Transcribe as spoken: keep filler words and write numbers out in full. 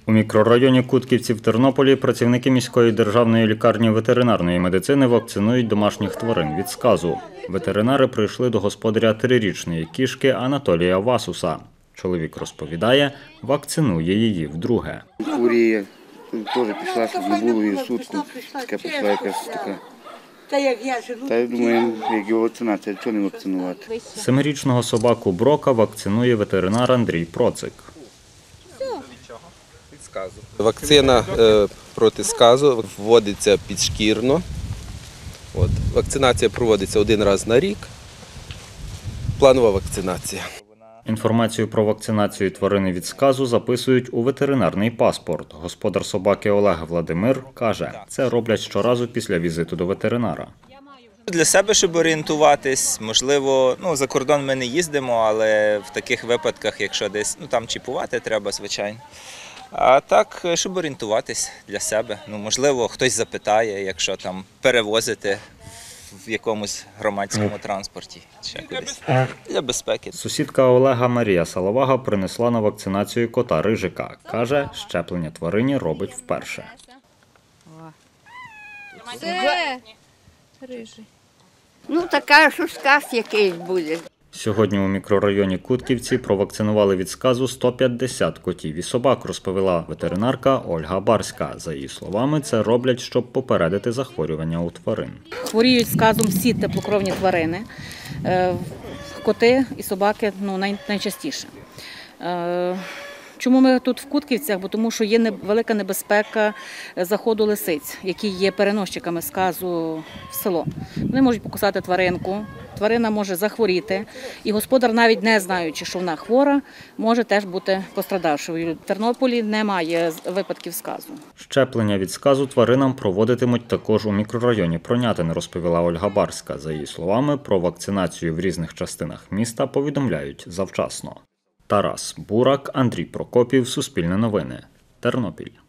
У мікрорайоні Кутківці в Тернополі працівники міської державної лікарні ветеринарної медицини вакцинують домашніх тварин від сказу. Ветеринари прийшли до господаря трирічної кішки Анатолія Васуса. Чоловік розповідає, вакцинує її вдруге. Хворіє, теж пішла, щоб не було її сутку, така пішла якась така. Та я думаю, як його вакцинація, чого не вакцинувати. Семирічного собаку Брока вакцинує ветеринар Андрій Процик. Вакцина е, проти сказу вводиться підшкірно. От. Вакцинація проводиться один раз на рік. Планова вакцинація. Інформацію про вакцинацію тварини від сказу записують у ветеринарний паспорт. Господар собаки Олег Владимир каже, це роблять щоразу після візиту до ветеринара. Для себе, щоб орієнтуватись, можливо, ну, за кордон ми не їздимо, але в таких випадках, якщо десь, ну, там чіпувати треба, звичайно. А так, щоб орієнтуватись для себе. Ну, можливо, хтось запитає, якщо там перевозити в якомусь громадському транспорті, ще кудись, для безпеки. Сусідка Олега Марія Салавага принесла на вакцинацію кота Рижика. Каже, щеплення тварині робить вперше. Це Рижий. Ну, така, що сказ якийсь буде. Сьогодні у мікрорайоні Кутківці провакцинували від сказу сто п'ятдесят котів і собак, розповіла ветеринарка Ольга Барська. За її словами, це роблять, щоб попередити захворювання у тварин. Хворіють сказом всі теплокровні тварини, коти і собаки ну, найчастіше. Чому ми тут в Кутківцях? Бо тому що є велика небезпека заходу лисиць, які є переносчиками сказу в село. Вони можуть покусати тваринку, тварина може захворіти, і господар, навіть не знаючи, що вона хвора, може теж бути пострадавшою. В Тернополі немає випадків сказу. Щеплення від сказу тваринам проводитимуть також у мікрорайоні Пронятин, розповіла Ольга Барська. За її словами, про вакцинацію в різних частинах міста повідомляють завчасно. Тарас Бурак, Андрій Прокопів, Суспільне новини, Тернопіль.